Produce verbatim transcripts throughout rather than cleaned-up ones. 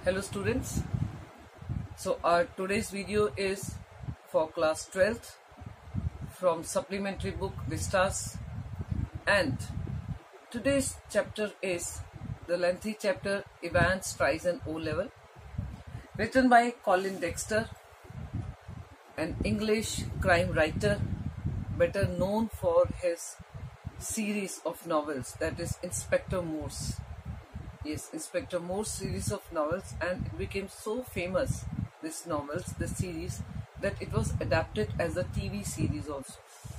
Hello students, so our today's video is for class twelfth from supplementary book Vistas, and today's chapter is the lengthy chapter Evans Tries an O-Level, written by Colin Dexter, an English crime writer better known for his series of novels, that is Inspector Morse. Yes, Inspector Morse series of novels, and it became so famous, this novels, this series, that it was adapted as a T V series also.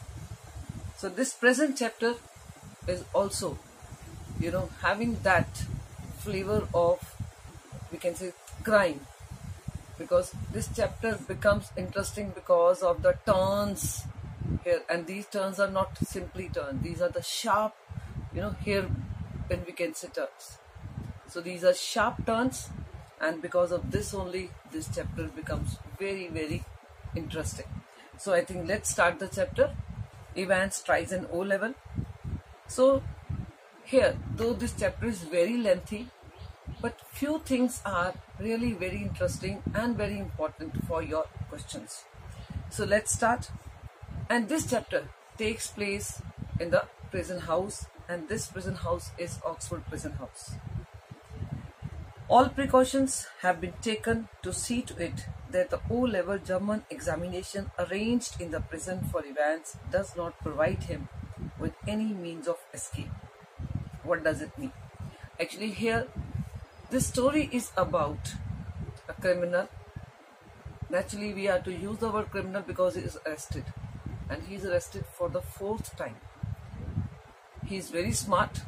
So this present chapter is also, you know, having that flavor of, we can say, crime, because this chapter becomes interesting because of the turns here, and these turns are not simply turns, these are the sharp, you know, here when we can say turns. So these are sharp turns, and because of this only this chapter becomes very very interesting. So I think let's start the chapter. Evans Tries an O-Level. So here, though this chapter is very lengthy, but few things are really very interesting and very important for your questions. So let's start. And this chapter takes place in the prison house, and this prison house is Oxford Prison House. All precautions have been taken to see to it that the O-level German examination arranged in the prison for Evans does not provide him with any means of escape. What does it mean? Actually here, this story is about a criminal. Naturally, we are to use the word criminal because he is arrested, and he is arrested for the fourth time. He is very smart,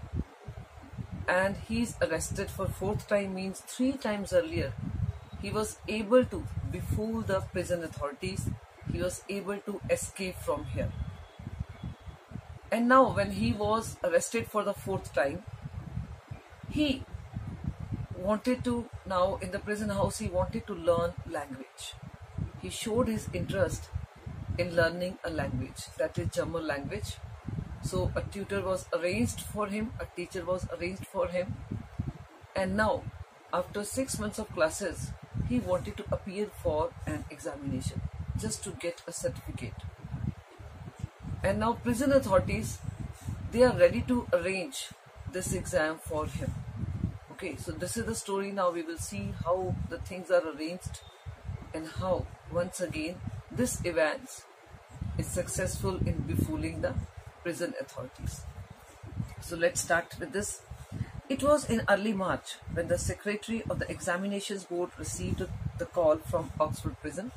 and he is arrested for fourth time means three times earlier he was able to befool the prison authorities. He was able to escape from here. And now when he was arrested for the fourth time, he wanted to, now in the prison house, he wanted to learn language. He showed his interest in learning a language, that is German language. So a tutor was arranged for him, a teacher was arranged for him, and now after six months of classes, he wanted to appear for an examination just to get a certificate. And now prison authorities, they are ready to arrange this exam for him. Okay, so this is the story. Now we will see how the things are arranged and how once again this Evans is successful in befooling the prison authorities. So let's start with this. It was in early March when the secretary of the examinations board received the call from Oxford Prison.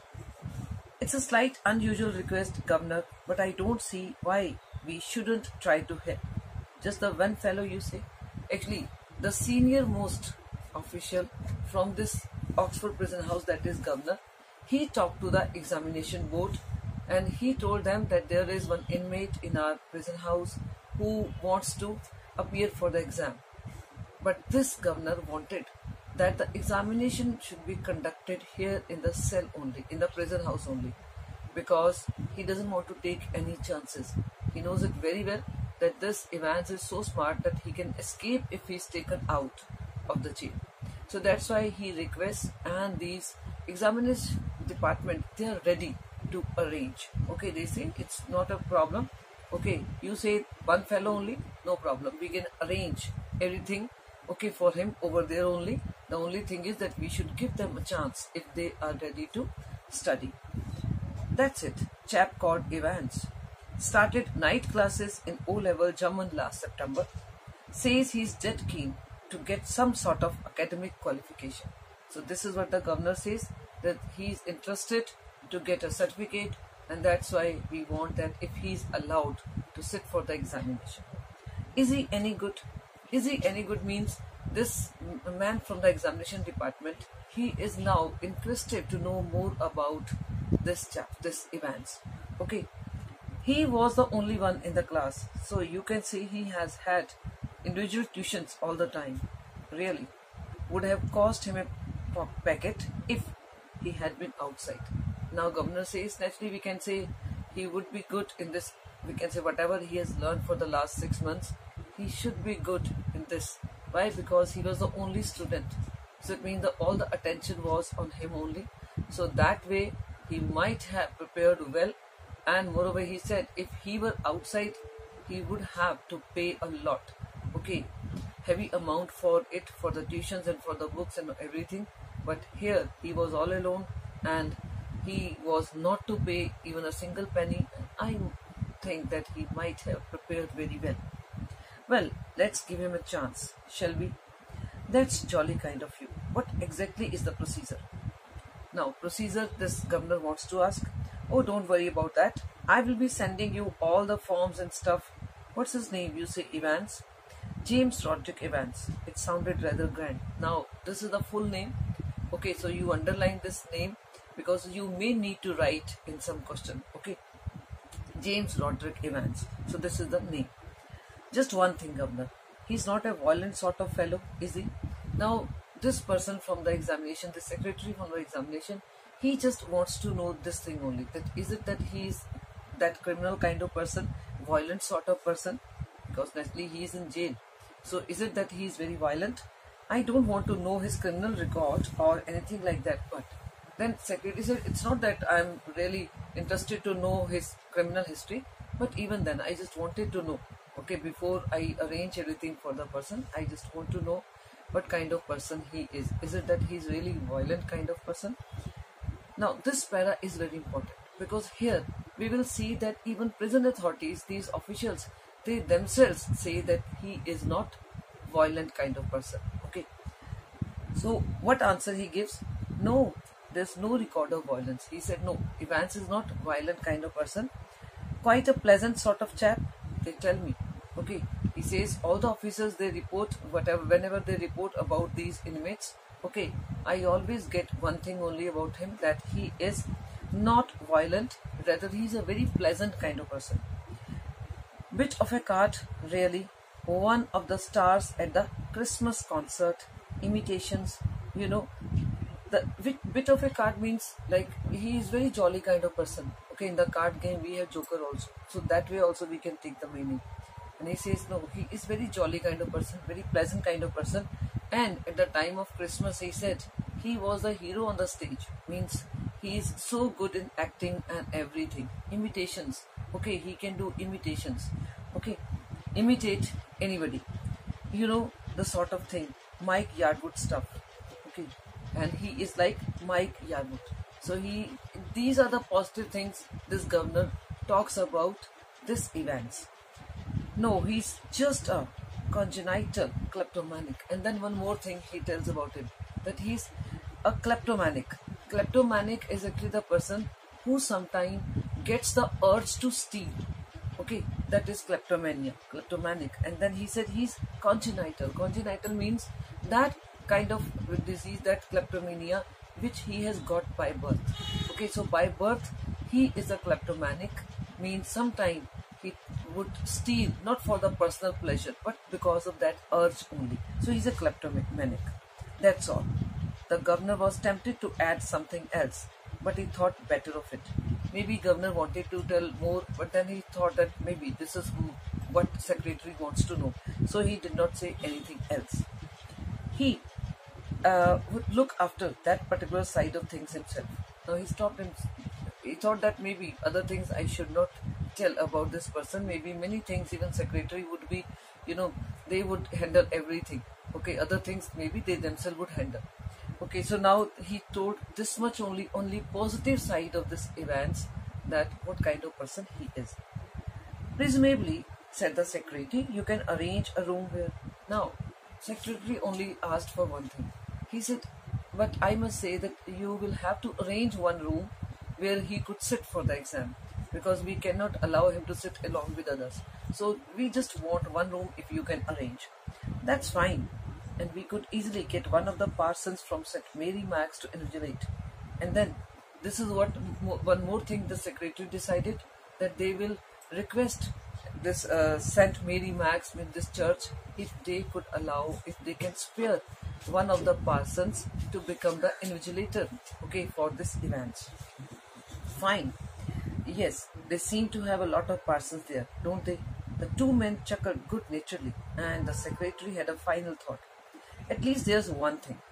It's a slight unusual request, Governor, but I don't see why we shouldn't try to help. Just the one fellow, you say? Actually, the senior most official from this Oxford Prison House, that is Governor, he talked to the examination board, and he told them that there is one inmate in our prison house who wants to appear for the exam. But this governor wanted that the examination should be conducted here in the cell only, in the prison house only, because he doesn't want to take any chances. He knows it very well that this Evans is so smart that he can escape if he is taken out of the jail. So that's why he requests, and these examination department, they are ready to arrange. Okay, they say it's not a problem. Okay, you say one fellow only, no problem, we can arrange everything, okay, for him over there only. The only thing is that we should give them a chance if they are ready to study. That's it. Chap called Evans started night classes in O-level German last September. Says he's dead keen to get some sort of academic qualification. So this is what the governor says, that he's interested to get a certificate, and that's why we want that if he's allowed to sit for the examination. Is he any good? Is he any good means this man from the examination department, he is now interested to know more about this chap, this Evans. Okay, he was the only one in the class, so you can see he has had individual tuitions all the time. Really, would have cost him a packet if he had been outside. Now governor says, naturally we can say he would be good in this, we can say whatever he has learned for the last six months, he should be good in this. Why? Because he was the only student So it means that all the attention was on him only. So that way he might have prepared well, and moreover he said if he were outside he would have to pay a lot, okay, heavy amount for it, for the tuitions and for the books and everything. But here he was all alone and he was not to pay even a single penny. I think that he might have prepared very well. Well, let's give him a chance, shall we? That's jolly kind of you. What exactly is the procedure? Now, procedure, this governor wants to ask. Oh, don't worry about that. I will be sending you all the forms and stuff. What's his name? You say Evans. James Roderick Evans. It sounded rather grand. Now, this is the full name. Okay, so you underline this name because you may need to write in some question. Okay, James Roderick Evans. So this is the name. Just one thing, Governor. He's not a violent sort of fellow, is he? Now, this person from the examination, the secretary from the examination, he just wants to know this thing only. That is it that he's that criminal kind of person, violent sort of person? Because naturally he is in jail. So is it that he is very violent? I don't want to know his criminal record or anything like that. But then secretary said, it's not that I'm really interested to know his criminal history, but even then I just wanted to know. Okay, before I arrange everything for the person, I just want to know what kind of person he is. Is it that he's really violent kind of person? Now, this para is very important because here we will see that even prison authorities, these officials, they themselves say that he is not violent kind of person. Okay. So, what answer he gives? No, there's no record of violence. He said, no, Evans is not violent kind of person. Quite a pleasant sort of chap, they tell me. Okay, he says all the officers, they report whatever, whenever they report about these inmates, okay, I always get one thing only about him, that he is not violent, rather he is a very pleasant kind of person. Bit of a card, really, one of the stars at the Christmas concert, imitations, you know, the bit, bit of a card means like he is very jolly kind of person. Okay, in the card game we have Joker also, so that way also we can take the meaning. And he says, no, he is very jolly kind of person, very pleasant kind of person. And at the time of Christmas, he said, he was a hero on the stage. Means he is so good in acting and everything. Imitations. Okay, he can do imitations. Okay, imitate anybody. You know, the sort of thing, Mike Yarwood stuff. Okay, and he is like Mike Yarwood. So he, these are the positive things this governor talks about this Evans. No, he's just a congenital kleptomaniac. And then one more thing he tells about him, that he's a kleptomaniac. Kleptomaniac is actually the person who sometimes gets the urge to steal. Okay, that is kleptomania, kleptomaniac. And then he said he's congenital. Congenital means that kind of disease, that kleptomania, which he has got by birth. Okay, so by birth, he is a kleptomaniac, means sometimes he would steal, not for the personal pleasure, but because of that urge only. So he's a kleptomaniac. That's all. The governor was tempted to add something else, but he thought better of it. Maybe governor wanted to tell more, but then he thought that maybe this is what secretary wants to know. So he did not say anything else. He uh, would look after that particular side of things himself. Now he stopped and he thought that maybe other things I should not tell about this person. Maybe many things, even secretary would be, you know, they would handle everything. Okay, other things maybe they themselves would handle. Okay, so now he told this much only, only positive side of this Evans, that what kind of person he is. Presumably, said the secretary, you can arrange a room where. Now, secretary only asked for one thing. He said, but I must say that you will have to arrange one room where he could sit for the exam, because we cannot allow him to sit along with others. So we just want one room if you can arrange. That's fine. And we could easily get one of the parsons from Saint Mary Max to invigilate. And then, this is what, one more thing the secretary decided, that they will request this uh, Saint Mary Max with this church, if they could allow, if they can spare one of the parsons to become the invigilator, okay, for this event. Fine. Yes, they seem to have a lot of parsons there, don't they? The two men chuckled good-naturedly, and the secretary had a final thought. At least there's one thing.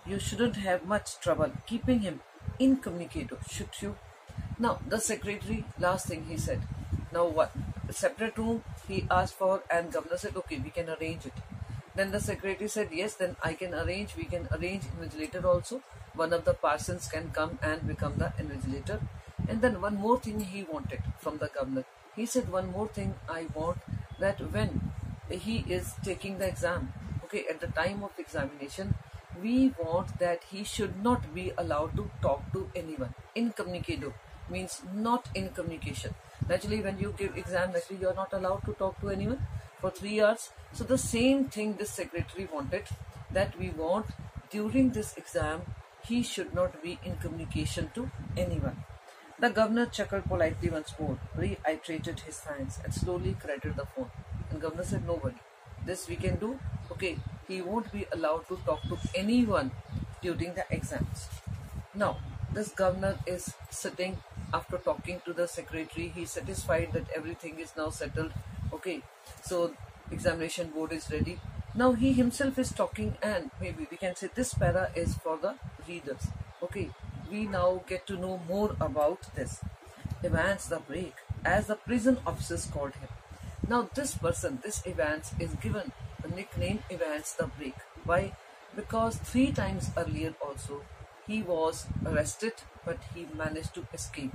you shouldn't have much trouble keeping him incommunicado, should you? Now, the secretary, last thing he said, now what? A separate room he asked for, and governor said, okay, we can arrange it. Then the secretary said, yes, then I can arrange, we can arrange invigilator also. One of the parsons can come and become the invigilator. And then one more thing he wanted from the governor. He said, one more thing I want, that when he is taking the exam, okay, at the time of examination, we want that he should not be allowed to talk to anyone. Incommunicado means not in communication. Naturally, when you give exam, naturally you are not allowed to talk to anyone for three hours. So the same thing this secretary wanted, that we want during this exam, he should not be in communication to anyone. The governor chuckled politely once more, reiterated his thanks, and slowly credited the phone. And governor said, no worry, this we can do. Okay, he won't be allowed to talk to anyone during the exams. Now, this governor is sitting after talking to the secretary. He is satisfied that everything is now settled. Okay, so examination board is ready. Now he himself is talking, and maybe we can say this para is for the readers. Okay, we now get to know more about this. Evans the Break, as the prison officers called him. Now this person, this Evans, is given the nickname Evans the Break. Why? Because three times earlier also he was arrested, but he managed to escape.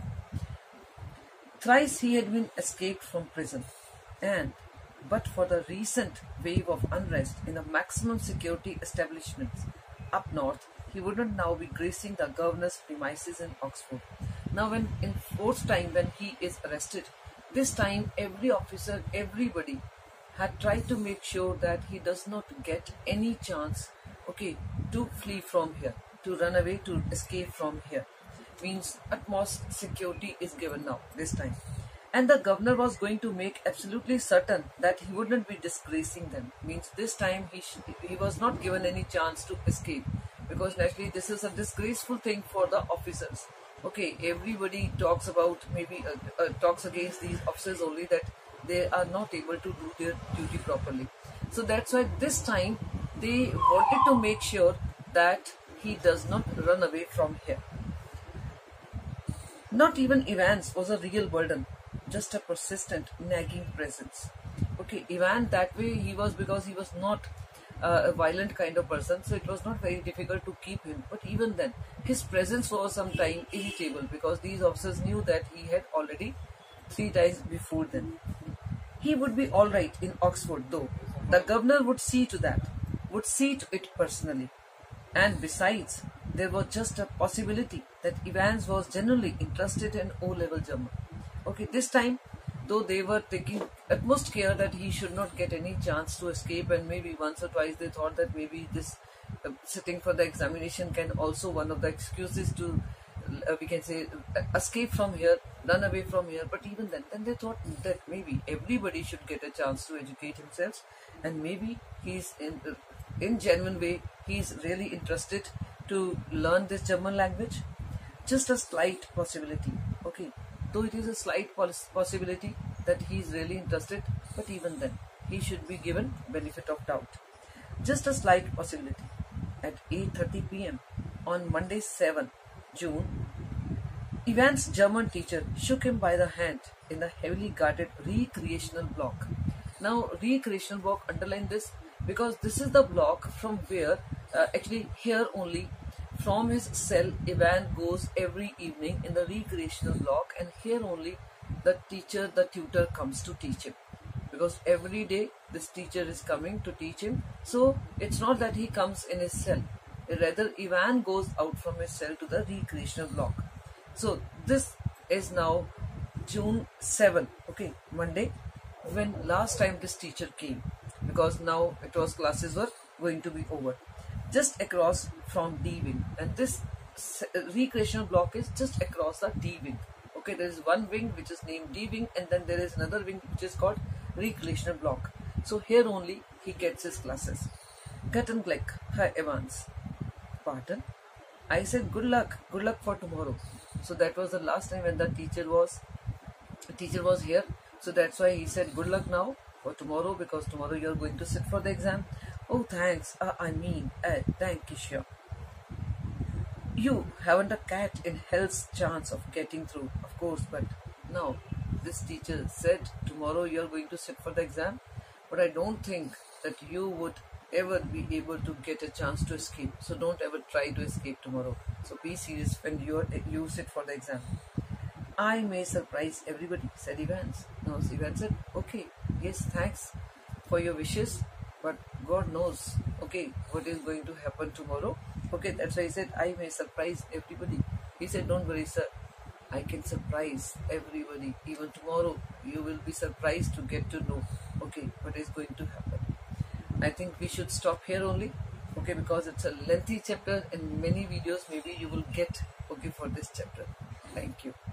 Thrice he had been escaped from prison, and but for the recent wave of unrest in the maximum security establishments up north, he wouldn't now be gracing the governor's premises in Oxford. Now when in fourth time when he is arrested, this time every officer, everybody had tried to make sure that he does not get any chance, okay, to flee from here, to run away, to escape from here. Means utmost security is given now, this time. And the governor was going to make absolutely certain that he wouldn't be disgracing them. Means this time he, he was not given any chance to escape. Because naturally this is a disgraceful thing for the officers. Okay, everybody talks about, maybe uh, uh, talks against these officers only, that they are not able to do their duty properly. So that's why this time they wanted to make sure that he does not run away from here. Not even Evans was a real burden, just a persistent, nagging presence. Okay, Ivan that way he was, because he was not uh, a violent kind of person, so it was not very difficult to keep him. But even then, his presence was sometimes irritable, because these officers knew that he had already three times before them. He would be all right in Oxford, though. The governor would see to that, would see to it personally. And besides, there was just a possibility that Evans was generally interested in O-level German. Okay, this time, though they were taking utmost care that he should not get any chance to escape, and maybe once or twice they thought that maybe this uh, sitting for the examination can also one of the excuses to, uh, we can say, uh, escape from here, run away from here. But even then, then they thought that maybe everybody should get a chance to educate himself, and maybe he's in, uh, in genuine way, he's really interested to learn this German language. Just a slight possibility, okay, though it is a slight possibility that he is really interested, but even then he should be given benefit of doubt. Just a slight possibility. At eight thirty p m on Monday seventh June, Evans' German teacher shook him by the hand in the heavily guarded recreational block. Now recreational block, underline this, because this is the block from where, uh, actually here only, from his cell, Ivan goes every evening in the recreational block, and here only the teacher, the tutor comes to teach him. Because every day this teacher is coming to teach him. So it's not that he comes in his cell. Rather, Ivan goes out from his cell to the recreational block. So this is now June seventh, okay, Monday, when last time this teacher came. Because now it was classes were going to be over. Just across from D wing, and this recreational block is just across the D wing. Okay, there is one wing which is named D wing, and then there is another wing which is called recreational block. So here only he gets his classes. Guten Glück, Herr Evans. Pardon? I said good luck, good luck for tomorrow. So that was the last time when the teacher was, the teacher was here. So that's why he said good luck now for tomorrow, because tomorrow you are going to sit for the exam. Oh, thanks. Uh, I mean, uh, thank you, sure. you haven't a cat in hell's chance of getting through, of course, but now this teacher said tomorrow you're going to sit for the exam, but I don't think that you would ever be able to get a chance to escape. So don't ever try to escape tomorrow. So be serious when you you sit for the exam. I may surprise everybody, said Evans. Now Evans said, okay, yes, thanks for your wishes, but God knows, okay, what is going to happen tomorrow. Okay, that's why he said, I may surprise everybody. He said, don't worry, sir. I can surprise everybody. Even tomorrow, you will be surprised to get to know, okay, what is going to happen. I think we should stop here only, okay, because it's a lengthy chapter and many videos maybe you will get, okay, for this chapter. Thank you.